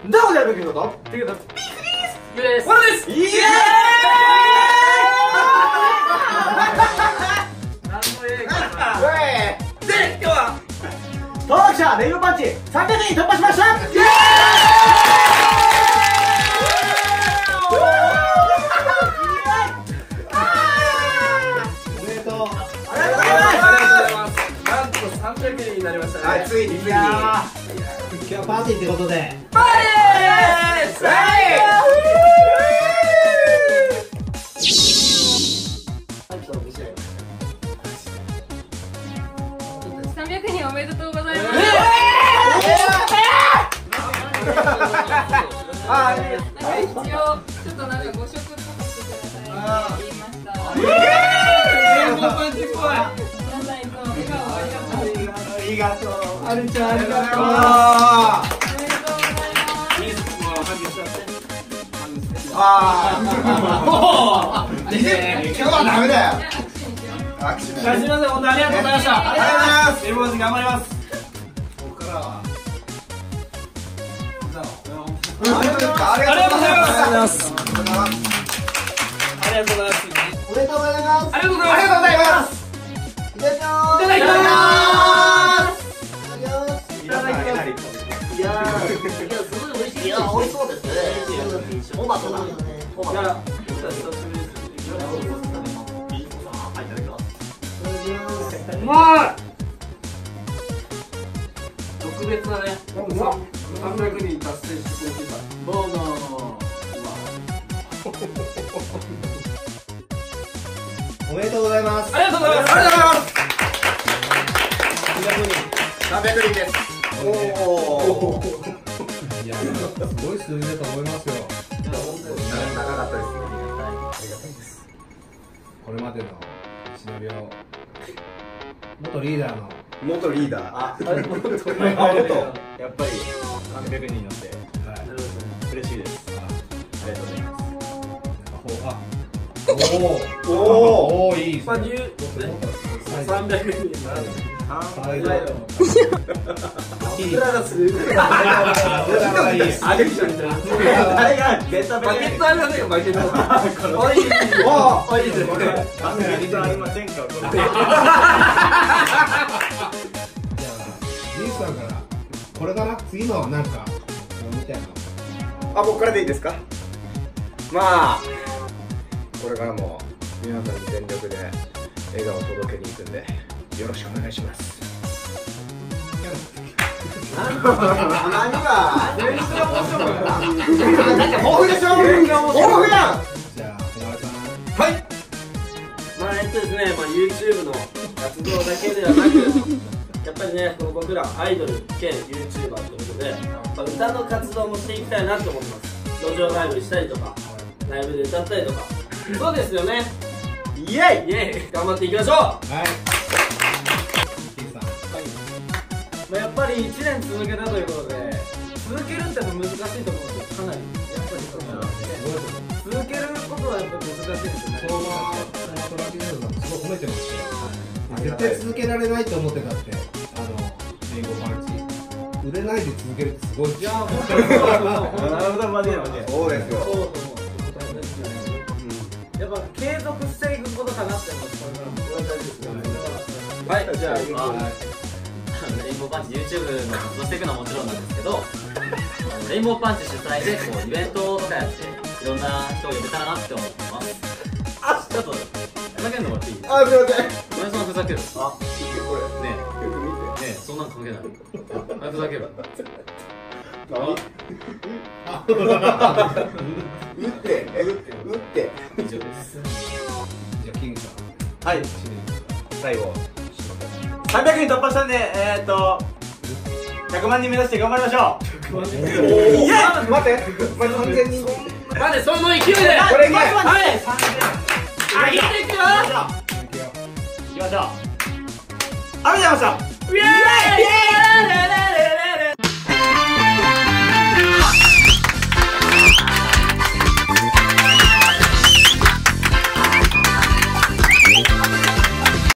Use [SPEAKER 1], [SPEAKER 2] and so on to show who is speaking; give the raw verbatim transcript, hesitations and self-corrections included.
[SPEAKER 1] どこでやるべきことっていうことピークです。わらです。イエーイ。何の映画で今日は登録者レイブパンチさんびゃくにん突破しました。イエーイ。おめでとう。ありがとうございます。なんとさんびゃくにんになりましたね。はい、ついについに。今日はパーティーってことで。パーティー。
[SPEAKER 2] さんびゃくにんおめでとうございます。一応ちょっとなんかご食とかしてくださいって言いました。レインボーパンチ怖い。皆さんいつも笑顔ありがとう。ありがとう。あるちゃんありがとう。おめでとうございます。
[SPEAKER 1] ああ。今日はダメだよ。すみません、本当ありがとうございました。ありがとうございます。レインボーパンチ頑張ります。ここからは。ありがとうございます。ありがとうございます。ありがとうございます。ありがとうございます。おめでとうございます。ありがとうございます。ありがとうございます。いただきます。いただきます。いただきます。いやー、すごい美味しい。いや、美味しそうですね。トマトだ。トマト。いや、久しぶりです。うまい。特別だね。さんびゃくにん達成してくれてた。どうぞ。おめでとうございます。ありがとうございます。ありがとうございます。さんびゃくにんです。おお。いや、すごい数字だと思いますよ。長かったです。ありがたいです。これまでのシナリオ。元リーダーの。元リーダー。あ、元。やっぱりさんびゃくにんになって嬉しいです。ありがとうございます。おおおおいい。まあさんびゃくにんなる。最後。僕らがする。あげちゃうんだ。誰がベタベタ。バケットありませんよバケット。おいい。おおいいですね。バケットありませんか。リースさんからこれかな次のなんかみたいな。あ、僕からでいいですか。まあこれからも皆さんに全力で笑顔を届けに行くんでよろしくお願いします。何が全然面白くない。だって豊富でしょ。豊富やん。じゃあ小丸さん。はい。まあえっとですね、まあ YouTube の活動だけではなくやっぱりね、この僕らアイドル兼 YouTuber ということで、まあ、歌の活動もしていきたいなと思います。路上ライブしたりとか、ライブで歌ったりとか、そうですよね。イエイイエイ頑張っていきましょう。はい。まあやっぱりいちねん続けたということで、続けるって難しいと思うんですよ。かなりやっぱりそう続けることはやっぱり難しいんですよね。そうはトラキネルさんすごい褒めてましたよ。絶対続けられないと思ってたって、あのレインボーパンチ売れないで続けるってすごい。いや本当になるほど、マジでそうですよ。そうと思う。やっぱ継続していくことかなって思って、これからもこれ大事ですよね。はい、じゃあ
[SPEAKER 3] レインボーパンチ YouTube の活動していくのはもちろんなんですけど、レインボーパンチ主催でこうイベントとかやっていろんな人を呼べたらなって思ってます。あ、ちょっとふざけんのもらっていい？あ、すいません。おやさんふざける。あ、これねえ、よく見て。ねえ、そんなん関係ない。あ、ふざける。何？あ、打って、え、打って、打って。以上です。じゃあキングさん。はい。最後。さんびゃくにん突破したんで、えーっとひゃくまんにん目指して頑張りましょう。ひゃくまんにん。いや、待って、まずさんぜんにん。待って、その勢いで。これいけ。はい。さんぜん。あ、いっていくよ。いきましょう。ありがとうございました。イエーイ。